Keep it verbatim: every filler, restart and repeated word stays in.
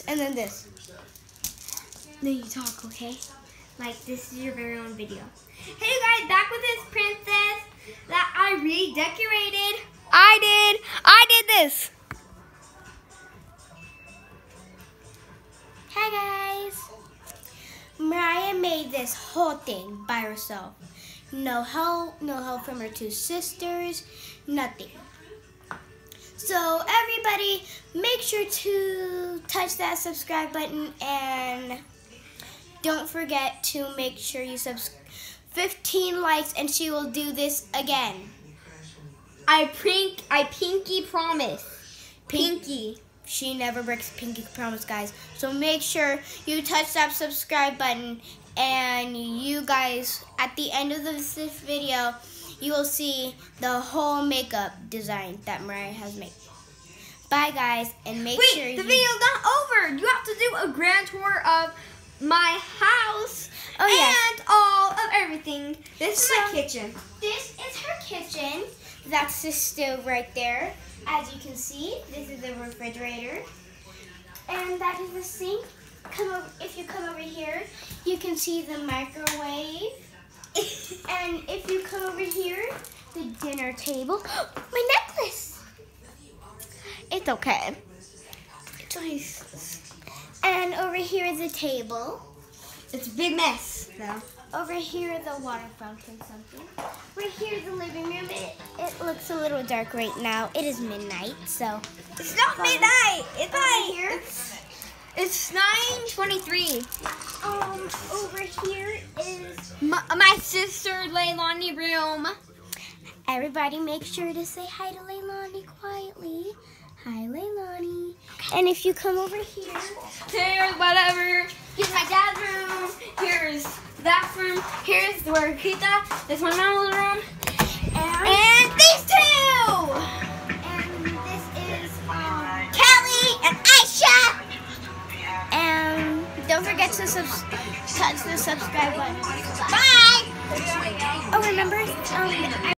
And then this. Then you talk, okay? Like this is your very own video. Hey guys, back with this princess that I redecorated. I did. I did this. Hi guys. Mariah made this whole thing by herself. No help, no help from her two sisters, nothing. So everybody, make sure to touch that subscribe button and don't forget to make sure you subscribe. fifteen likes and she will do this again. I pink, I pinky promise. Pinky. She never breaks pinky promise, guys. So make sure you touch that subscribe button, and you guys, at the end of this video, you will see the whole makeup design that Mariah has made. Bye, guys, and make Wait, sure the you... video's not over. You have to do a grand tour of my house oh, yes. and all of everything. This So, is my kitchen. This is her kitchen. That's the stove right there. As you can see, this is the refrigerator. And that is the sink. Come over, if you come over here, you can see the microwave. And if you come over here, the dinner table. My necklace! It's okay. It's nice. And over here is the table. It's a big mess, though. Over here, the water fountain something. Right here, the living room. It, it looks a little dark right now. It is midnight, so. It's not midnight. It's Over night. here. It's, it's nine twenty-three. Um, over here is. My, my sister Leilani room. Everybody make sure to say hi to Leilani quietly. Hi, Leilani. And if you come over here. Here's whatever. Here's my dad's room. Here's that room. Here's where Kita. This one mom's room. And, And these two. and this is um, Kelly and Aisha. and don't forget to subs touch the subscribe button. Bye. Oh, remember um